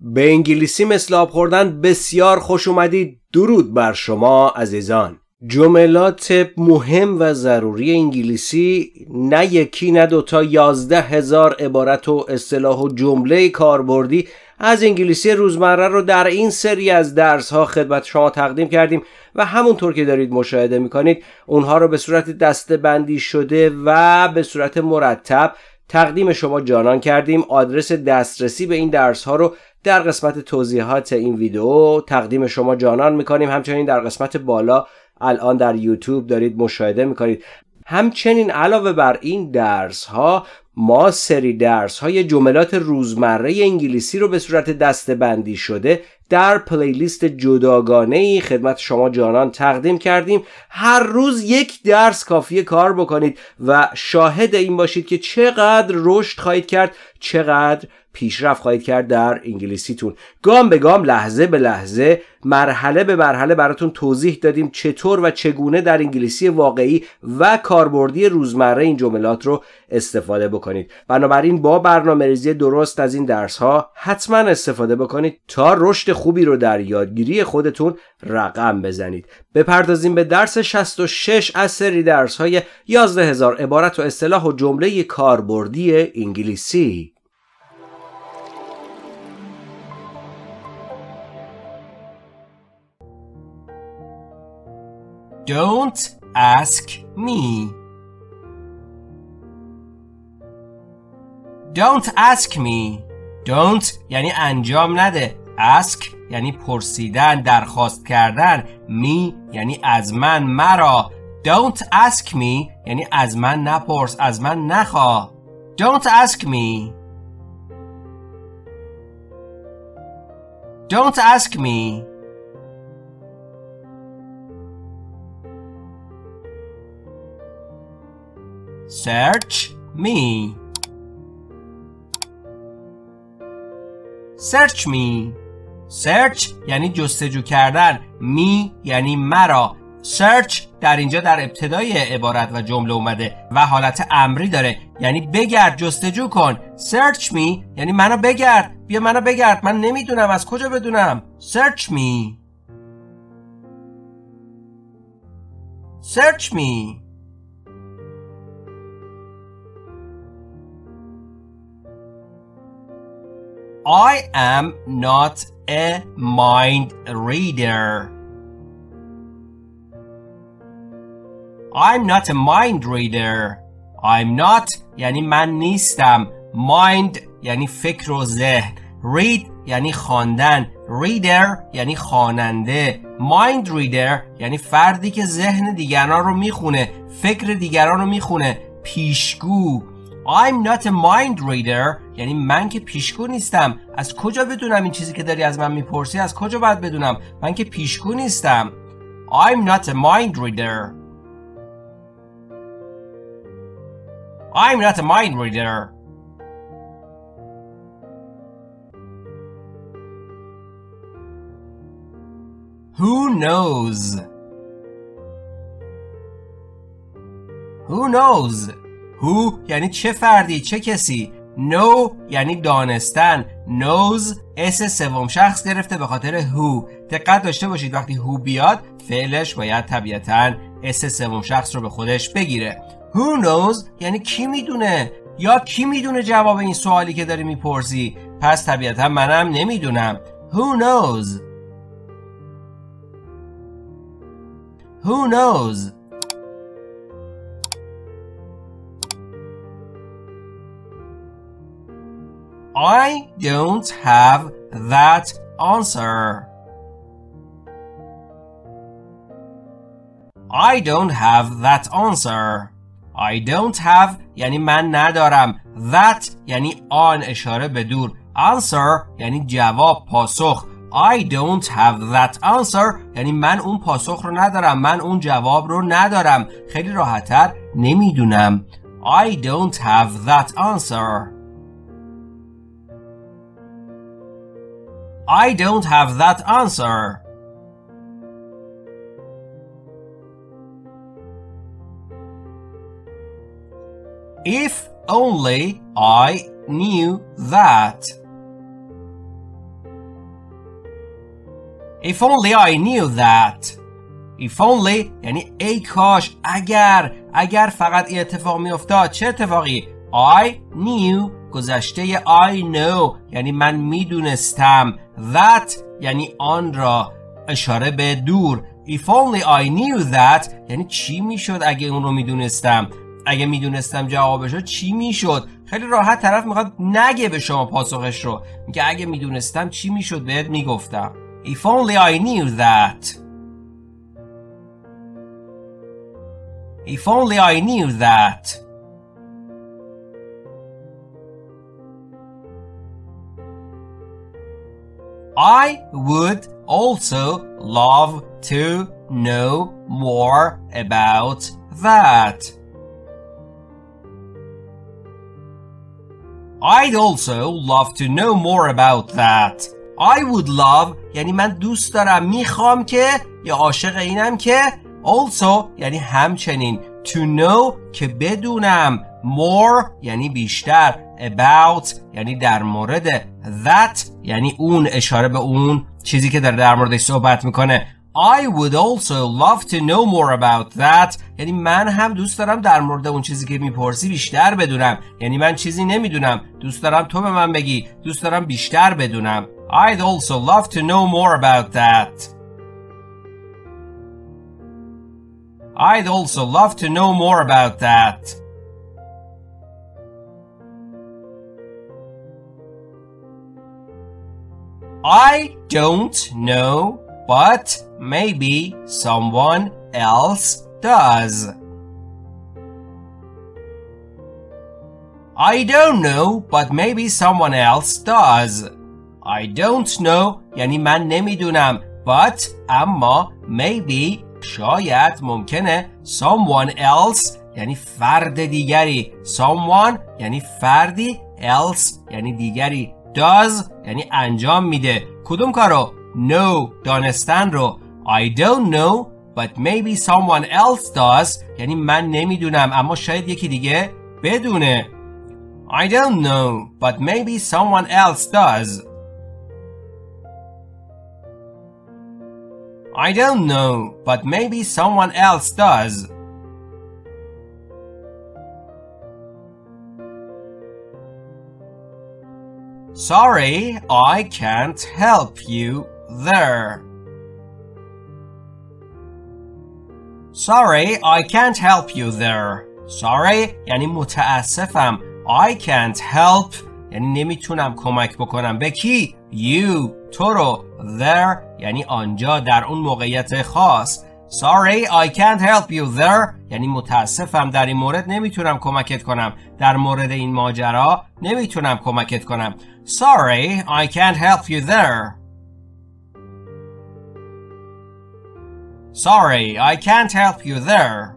به انگلیسی مثل آب خوردن بسیار خوش اومدید. درود بر شما عزیزان. جملات مهم و ضروری انگلیسی، نه یکی نه دوتا، 11,000 عبارت و اصطلاح و جمله کاربردی از انگلیسی روزمره رو در این سری از درس ها خدمت شما تقدیم کردیم و همونطور که دارید مشاهده میکنید اونها رو به صورت دسته بندی شده و به صورت مرتب تقدیم شما جانان کردیم. آدرس دسترسی به این درس ها رو در قسمت توضیحات این ویدیو تقدیم شما جانان میکنیم. همچنین در قسمت بالا الان در یوتیوب دارید مشاهده میکنید. همچنین علاوه بر این درس ها ما سری درس های جملات روزمره انگلیسی رو به صورت دسته بندی شده در پلیلیست جداگانه‌ای خدمت شما جانان تقدیم کردیم. هر روز یک درس کافیه کار بکنید و شاهد این باشید که چقدر رشد خواهید کرد، چقدر پیشرفت خواهید کرد در انگلیسیتون. گام به گام، لحظه به لحظه، مرحله به مرحله براتون توضیح دادیم چطور و چگونه در انگلیسی واقعی و کاربردی روزمره این جملات رو استفاده بکنید. بنابراین با برنامه‌ریزی درست از این درس ها حتما استفاده بکنید تا رشد خوبی رو در یادگیری خودتون رقم بزنید. بپردازیم به درس 66 از سری درس های 11,000 عبارت و اصطلاح و جمله کاربردی انگلیسی. Don't ask me. Don't ask me. Don't یعنی انجام نده. Ask یعنی پرسیدن، درخواست کردن. Me یعنی از من، مرا. Don't ask me یعنی از من نپرس، از من نخواه. Don't ask me. Don't ask me. Search me. Search me. Search یعنی جستجو کردن. Me یعنی مرا. Search در اینجا در ابتدای عبارت و جمله اومده و حالت امری داره، یعنی بگرد، جستجو کن. Search me یعنی منو بگرد، بیا منو بگرد، من نمیدونم، از کجا بدونم. Search me. Search me. I am not a mind reader. I'm not a mind reader. I'm not یعنی من نیستم. Mind یعنی فکر و ذهن. Read یعنی خواندن. Reader یعنی خواننده. Mind reader یعنی فردی که ذهن دیگران رو میخونه، فکر دیگران رو میخونه. پیشگو. I'm not a mind reader یعنی من که پیشگو نیستم. از کجا بدونم این چیزی که داری از من میپرسی؟ از کجا باید بدونم؟ من که پیشگو نیستم. I'm not a mind reader. I'm not a mind reader. Who knows? Who knows? Who یعنی چه فردی، چه کسی. Know یعنی دانستن. Knows اس سوم شخص گرفته به خاطر who. دقت داشته باشید وقتی who بیاد فعلش باید طبیعتاً اس سوم شخص رو به خودش بگیره. Who knows یعنی کی میدونه، یا کی میدونه جواب این سوالی که داری میپرسی. پس طبیعتاً منم نمیدونم. Who knows? Who knows? I don't have that answer. I don't have that answer. I don't have یعنی من ندارم. That یعنی آن، اشاره به دور. Answer یعنی جواب، پاسخ. I don't have that answer یعنی من اون پاسخ رو ندارم، من اون جواب رو ندارم. خیلی راحت‌تر نمیدونم. I don't have that answer. I don't have that answer. If only I knew that. If only I knew that. If only یعنی ای کاش، اگر فقط این اتفاق می افتاد. چه اتفاقی؟ I knew گذشته I know یعنی من میدونستم. That یعنی آن را، اشاره به دور. If only I knew that یعنی چی میشد اگه اون رو میدونستم؟ اگه میدونستم جوابشو چی میشد؟ خیلی راحت طرف میخواد نگه به شما پاسخش رو، میگه اگه میدونستم چی میشد بهت میگفتم. If only I knew that. If only I knew that. I would also love to know more about that. I'd also love to know more about that. I would love یعنی من دوست دارم، میخوام که، یا عاشق اینم که. Also یعنی همچنین. To know که بدونم. More یعنی بیشتر. About یعنی در مورد. That یعنی اون، اشاره به اون چیزی که در موردش صحبت میکنه. I would also love to know more about that یعنی من هم دوست دارم در مورد اون چیزی که میپرسی بیشتر بدونم. یعنی من چیزی نمیدونم، دوست دارم تو به من بگی، دوست دارم بیشتر بدونم. I'd also love to know more about that. I'd also love to know more about that. I don't know, but maybe someone else does. I don't know, but maybe someone else does. I don't know یعنی من نمیدونم. But اما maybe شاید، ممکنه. Someone else یعنی فرد دیگری. Someone یعنی فردی. Else یعنی دیگری. Does یعنی انجام میده. کدوم کارو؟ know دانستن رو. I don't know but maybe someone else does یعنی من نمیدونم اما شاید یکی دیگه بدونه. I don't know but maybe someone else does. I don't know but maybe someone else does. Sorry, I can't help you there. Sorry, I can't help you there. Sorry یعنی متاسفم. I can't help یعنی نمیتونم کمک بکنم. به کی؟ You تو رو. There یعنی آنجا، در اون موقعیت خاص. Sorry, I can't help you there یعنی متاسفم در این مورد نمیتونم کمکت کنم. در مورد این ماجرا نمیتونم کمکت کنم. Sorry, I can't help you there. Sorry, I can't help you there.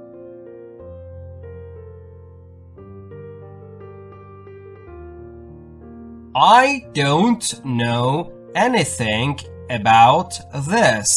I don't know anything about this.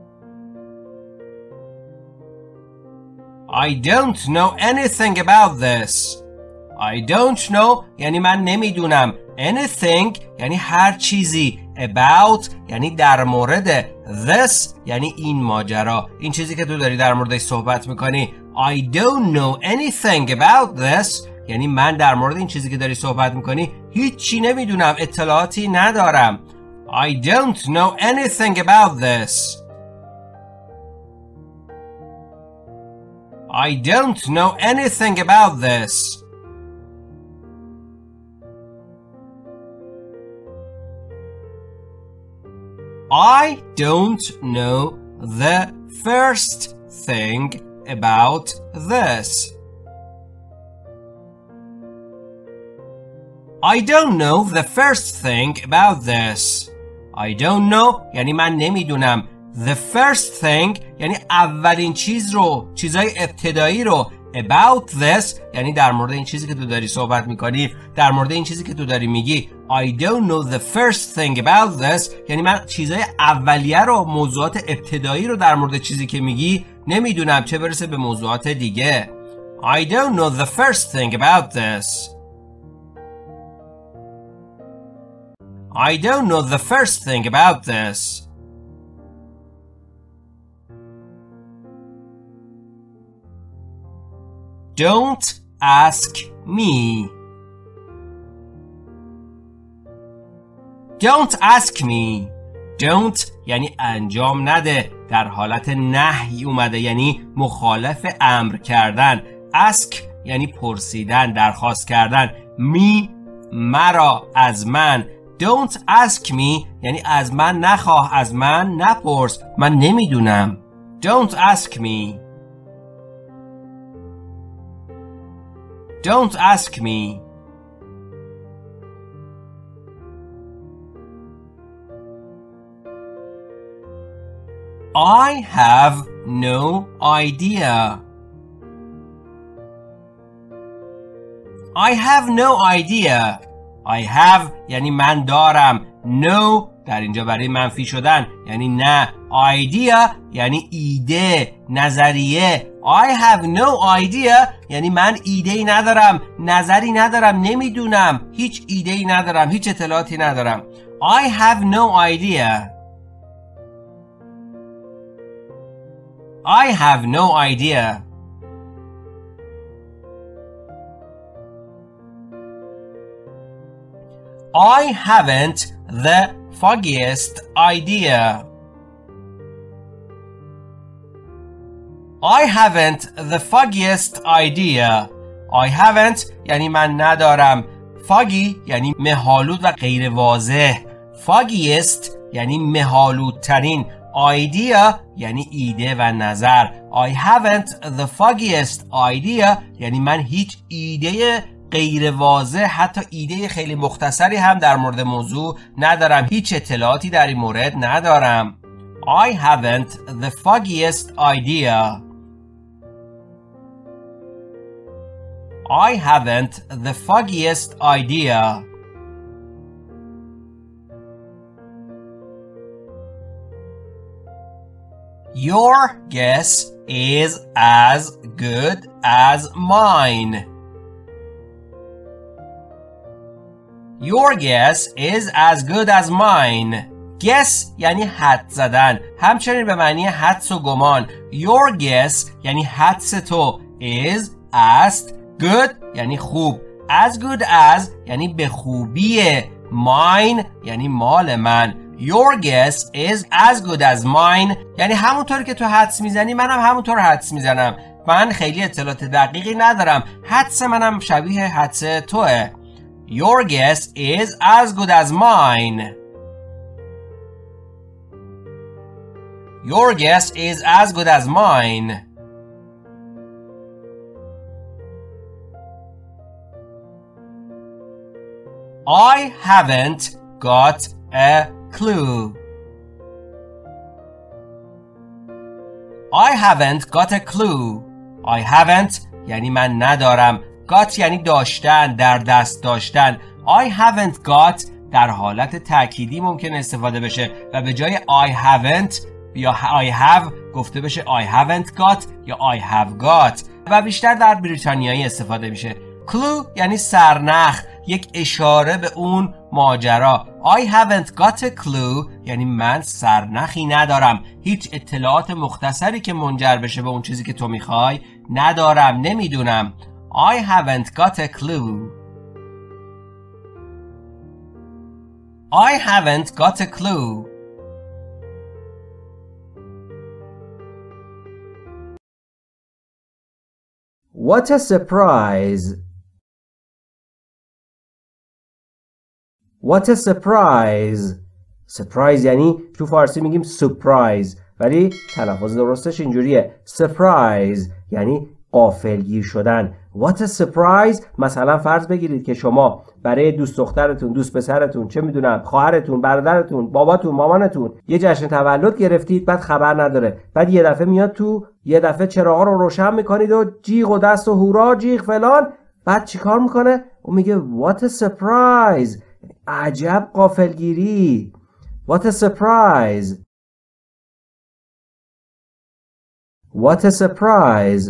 I don't know anything about this. I don't know یعنی من نمیدونم. Anything یعنی هر چیزی. About یعنی در مورد. This یعنی این ماجرا، این چیزی که تو داری در موردش صحبت میکنی. I don't know anything about this یعنی من در مورد این چیزی که داری صحبت میکنی هیچی نمیدونم، اطلاعاتی ندارم. I don't know anything about this. I don't know anything about this. I don't know the first thing about this. I don't know the first thing about this. I don't know یعنی من نمیدونم. The first thing یعنی اولین چیز رو، چیزای ابتدایی رو. About this یعنی در مورد این چیزی که تو داری صحبت میکنی، در مورد این چیزی که تو داری میگی. I don't know the first thing about this یعنی من چیزای اولیه رو، موضوعات ابتدایی رو در مورد چیزی که میگی نمیدونم، چه برسه به موضوعات دیگه. I don't know the first thing about this. I don't know the first thing about this. Don't ask me. Don't ask me. Don't یعنی انجام نده، در حالت نهی اومده، یعنی مخالف امر کردن. ask یعنی پرسیدن، درخواست کردن. me مرا، از من. Don't ask me یعنی از من نخواه، از من نپرس، من نمیدونم. Don't ask me. Don't ask me. I have no idea. I have no idea. I have یعنی من دارم. No در اینجا برای منفی شدن یعنی نه. idea یعنی ایده، نظریه. I have no idea یعنی من ایده‌ای ندارم، نظری ندارم، نمیدونم، هیچ ایده‌ای ندارم، هیچ اطلاعاتی ندارم. I have no idea. I have no idea. I haven't the foggiest idea. I haven't the foggiest idea. I haven't یعنی من ندارم. foggy یعنی مه‌آلود و غیر واضح. foggiest یعنی مه‌آلودترین. idea یعنی ایده و نظر. I haven't the foggiest idea یعنی من هیچ ایده غیر واضح، حتی ایده خیلی مختصری هم در مورد موضوع ندارم، هیچ اطلاعاتی در این مورد ندارم. I haven't the foggiest idea. I haven't the foggiest idea. Your guess is as good as mine. Your guess is as good as mine. Guess یعنی حدس زدن، همچنین به معنی حدس و گمان. Your guess یعنی حدس تو. is است. good یعنی خوب. as good as یعنی به خوبیه. mine یعنی مال من. Your guess is as good as mine یعنی همونطور که تو حدس میزنی منم همونطور حدس میزنم. من خیلی اطلاعات دقیقی ندارم، حدس منم شبیه حدس توه. Your guess is as good as mine. Your guess is as good as mine. I haven't got a clue. I haven't got a clue. I haven't یعنی من ندارم. got یعنی داشتن، در دست داشتن. I haven't got در حالت تأکیدی ممکن استفاده بشه و به جای I haven't یا I have گفته بشه I haven't got یا I have got و بیشتر در بریتانیایی استفاده میشه. clue یعنی سرنخ، یک اشاره به اون ماجرا. I haven't got a clue یعنی من سرنخی ندارم، هیچ اطلاعات مختصری که منجر بشه به اون چیزی که تو میخوای ندارم، نمیدونم. I haven't got a clue. I haven't got a clue. What a surprise. What a surprise. surprise یعنی تو فارسی میگیم surprise ولی تلفظ درستش اینجوریه surprise یعنی غافلگیر شدن. What a surprise. مثلا فرض بگیرید که شما برای دوست دخترتون، دوست پسرتون، چه میدونم خواهرتون، برادرتون، باباتون، مامانتون یه جشن تولد گرفتید، بعد خبر نداره، بعد یه دفعه میاد تو، یه دفعه چراغا رو روشن میکنید و جیغ و دست و هورا جیغ فلان، بعد چیکار میکنه؟ اون میگه what a surprise. عجب غافلگیری. What a surprise. What a surprise.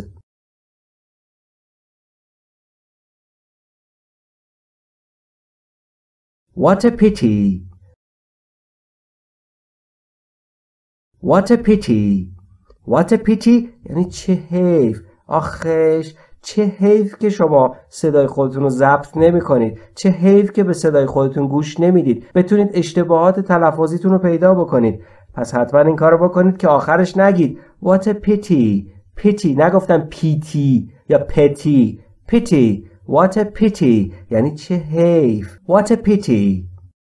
What a pity. What a pity. What a pity یعنی چه حیف. آخش چه حیف که شما صدای خودتون رو ضبط نمی کنید. چه حیف که به صدای خودتون گوش نمیدید. بتونید اشتباهات تلفظیتون رو پیدا بکنید. پس حتما این کار رو بکنید که آخرش نگید What a pity. pity نگفتم پیتی یا پتی. pity. What a pity یعنی چه حیف. What a pity.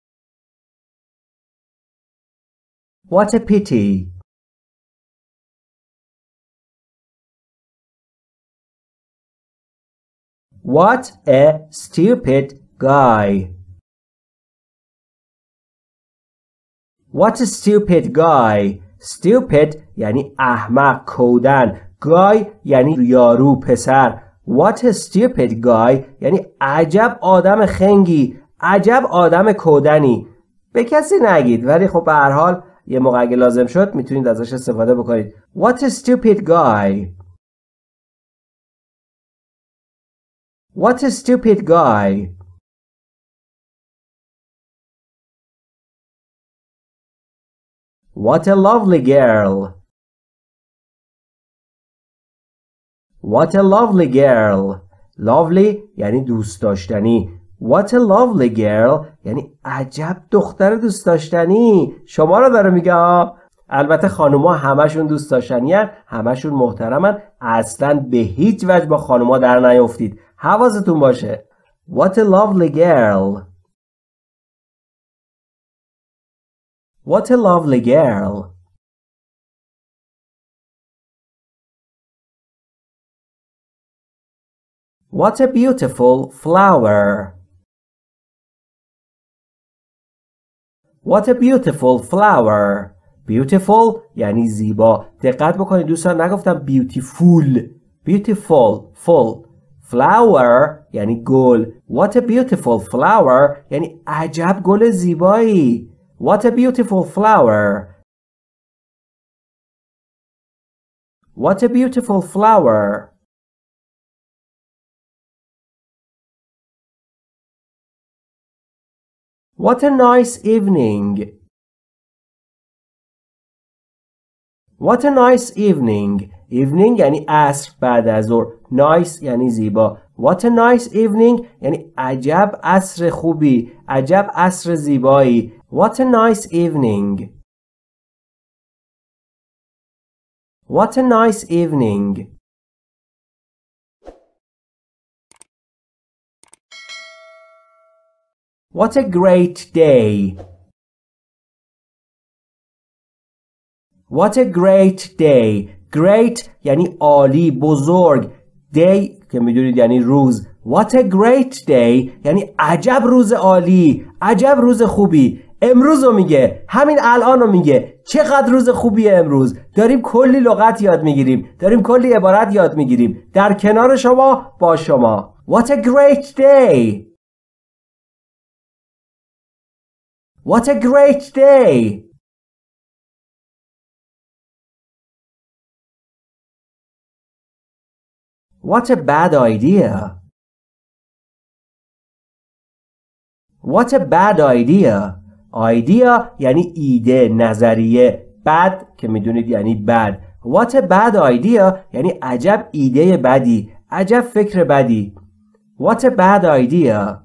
What a pity. What a stupid guy. What a stupid guy. Stupid یعنی احمق کودن. Guy یعنی یارو پسر. What a stupid guy یعنی عجب آدم خنگی. عجب آدم کودنی. به کسی نگید ولی خب به هر حال یه موقع اگه لازم شد میتونید ازش استفاده بکنید. What a stupid guy. What a stupid guy. What a lovely girl. What a lovely girl. Lovely یعنی دوست داشتنی. What a lovely girl یعنی عجب دختر دوست داشتنی. شما رو داره میگه. البته خانوما همشون دوست داشتنی هن. همشون محترمن. اصلا به هیچ وجه با خانوما در نیافتید. حواستون باشه. What a lovely girl. What a lovely girl. What a beautiful flower. What a beautiful flower. Beautiful یعنی زیبا. دقت بکنید دوستان نگفتم beautiful. Beautiful. Full. Flower یعنی گل. What a beautiful flower یعنی عجب گل زیبایی. What a beautiful flower. What a beautiful flower. What a nice evening. What a nice evening. Evening یعنی عصر بعد از ظهر. Nice یعنی زیبا. What a nice evening یعنی عجب عصر خوبی. عجب عصر زیبایی. What a nice evening. What a nice evening. What a great day. What a great day. Great یعنی عالی بزرگ. Day که میدونید یعنی روز. What a great day یعنی عجب روز عالی. عجب روز خوبی. امروز رو میگه. همین الان رو میگه. چقدر روز خوبیه امروز. داریم کلی لغت یاد میگیریم. داریم کلی عبارت یاد میگیریم. در کنار شما با شما. What a great day. What a great day. What a bad idea. What a bad idea. Idea یعنی ایده نظریه. bad که میدونید یعنی بد. What a bad idea یعنی عجب ایده بدی. عجب فکر بدی. What a bad idea.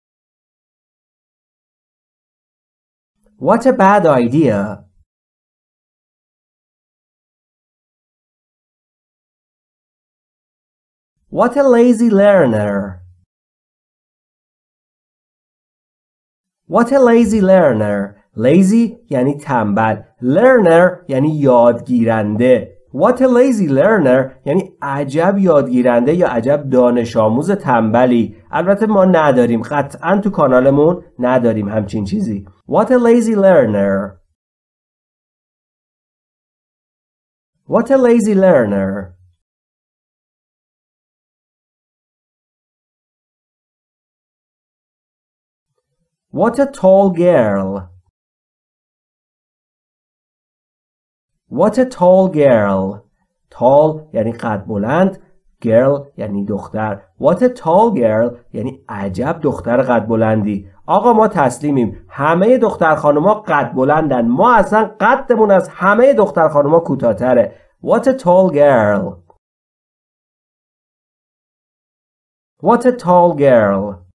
What a bad idea. What a lazy learner. What a lazy learner. Lazy یعنی تنبل. Learner یعنی یادگیرنده. What a lazy learner یعنی عجب یادگیرنده یا عجب دانش آموز تنبلی. البته ما نداریم. قطعا تو کانالمون نداریم همچین چیزی. What a lazy learner. What a lazy learner. What a tall girl. What a tall girl. Tall یعنی قد بلند. Girl یعنی دختر. What a tall girl یعنی عجب دختر قد بلندی. آقا ما تسلیمیم. همه دختر خانوما قد بلندن. ما اصلا قدمون از همه دختر خانوما کوتاه‌تره. What a tall girl. What a tall girl!